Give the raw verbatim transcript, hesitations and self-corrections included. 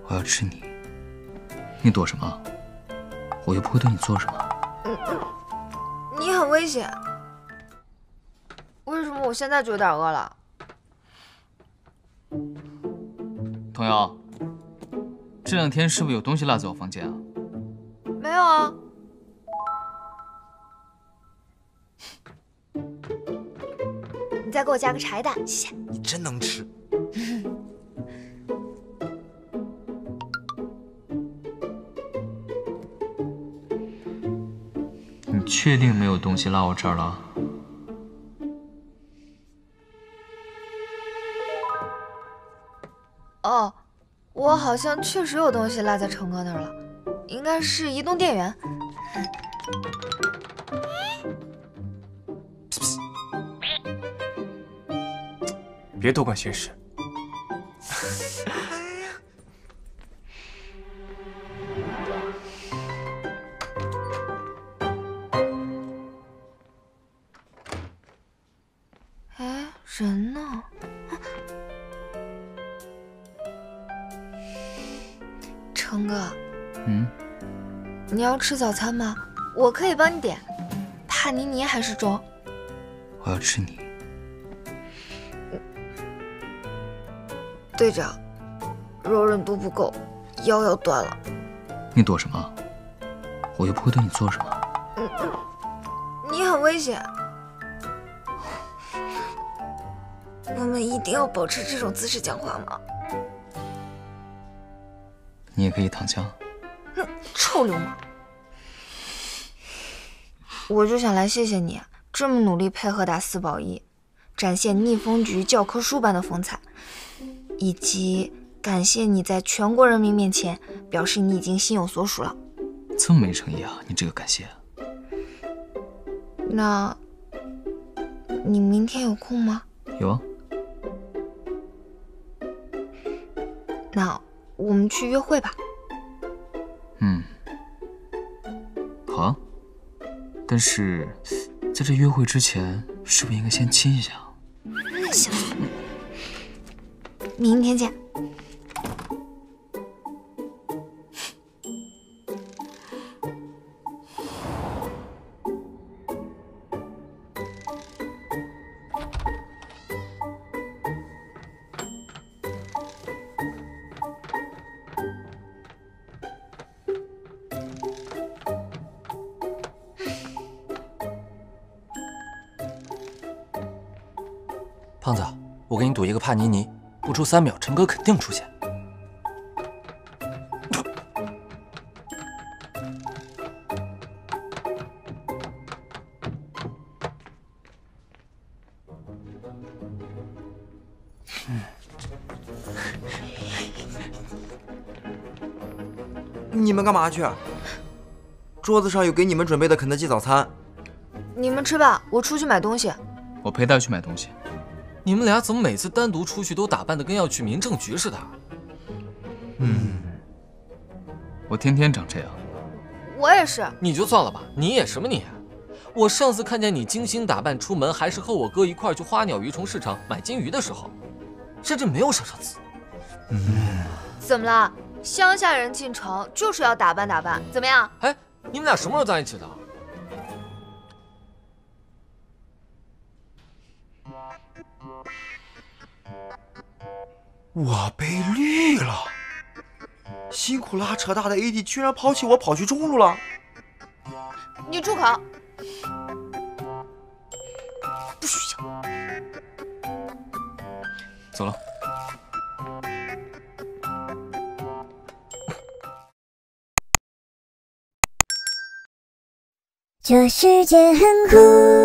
我要吃你，你躲什么？我又不会对你做什么。 嗯，你很危险。为什么我现在就有点饿了？ 童瑶，这两天是不是有东西落在我房间啊？ 没有啊。你再给我加个茶叶蛋，谢谢。 你真能吃。 你确定没有东西落我这儿了？ 哦，我好像确实有东西落在成哥那儿了，应该是移动电源。 别多管闲事。 哎，人呢？成哥， 嗯， 你要吃早餐吗？我可以帮你点，帕尼尼还是粥？ 我要吃你。 队长，柔韧度不够，腰要断了。 你躲什么？我又不会对你做什么。 嗯，你很危险。我们一定要保持这种姿势讲话吗？ 你也可以躺枪。 哼，臭流氓！我就想来谢谢你，这么努力配合打四保一，展现逆风局教科书般的风采。以及感谢你在全国人民面前表示你已经心有所属了。 这么没诚意啊，你这个感谢。 那，你明天有空吗？ 有啊。 那我们去约会吧。 嗯，好啊。但是在这约会之前，是不是应该先亲一下？ 行。明天见。 胖子，我给你赌一个帕尼尼。不出三秒，陈哥肯定出现。嗯， 你们干嘛去？桌子上有给你们准备的肯德基早餐。 你们吃吧，我出去买东西。 我陪他去买东西。 你们俩怎么每次单独出去都打扮得跟要去民政局似的？ 嗯，我天天长这样。 我也是。 你就算了吧，你也什么你？我上次看见你精心打扮出门，还是和我哥一块去花鸟鱼虫市场买金鱼的时候，甚至没有上上次。 嗯， 怎么了？乡下人进城就是要打扮打扮，怎么样？ 哎，你们俩什么时候在一起的？ 我被绿了，辛苦拉扯大的 A D 居然抛弃我跑去中路了。 你住口！不许笑。 走了。 这世界很酷。